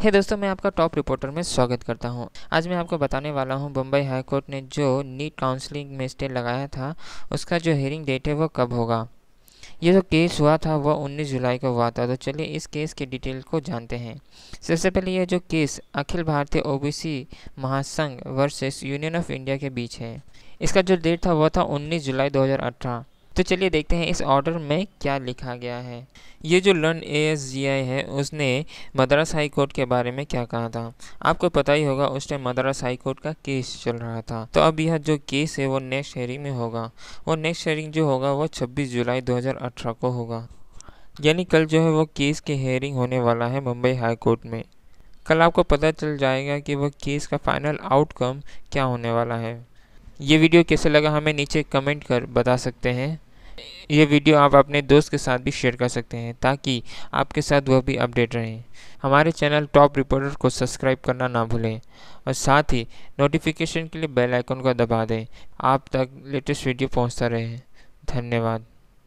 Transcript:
हे दोस्तों, मैं आपका टॉप रिपोर्टर में स्वागत करता हूं। आज मैं आपको बताने वाला हूं बम्बई हाई कोर्ट ने जो नीट काउंसलिंग में स्टे लगाया था, उसका जो हियरिंग डेट है वो कब होगा। ये जो केस हुआ था वह 19 जुलाई को हुआ था। तो चलिए इस केस के डिटेल को जानते हैं। सबसे पहले ये जो केस अखिल भारतीय ओबीसी महासंघ वर्सेस यूनियन ऑफ इंडिया के बीच है। इसका जो डेट था वह था 19 जुलाई 2018। तो चलिए देखते हैं इस ऑर्डर में क्या लिखा गया है। ये जो लर्न ASGI है उसने मद्रास हाई कोर्ट के बारे में क्या कहा था। आपको पता ही होगा उस टाइम मद्रास हाई कोर्ट का केस चल रहा था। तो अब यह जो केस है वो नेक्स्ट हेयरिंग में होगा। वो नेक्स्ट हेयरिंग जो होगा वो 26 जुलाई 2018 को होगा। यानी कल जो है वो केस की हेयरिंग होने वाला है मुंबई हाई कोर्ट में। कल आपको पता चल जाएगा कि वो केस का फाइनल आउटकम क्या होने वाला है। ये वीडियो कैसे लगा हमें नीचे कमेंट कर बता सकते हैं। ये वीडियो आप अपने दोस्त के साथ भी शेयर कर सकते हैं ताकि आपके साथ वह भी अपडेट रहें। हमारे चैनल टॉप रिपोर्टर को सब्सक्राइब करना ना भूलें और साथ ही नोटिफिकेशन के लिए बेल आइकन को दबा दें। आप तक लेटेस्ट वीडियो पहुंचता रहे। धन्यवाद।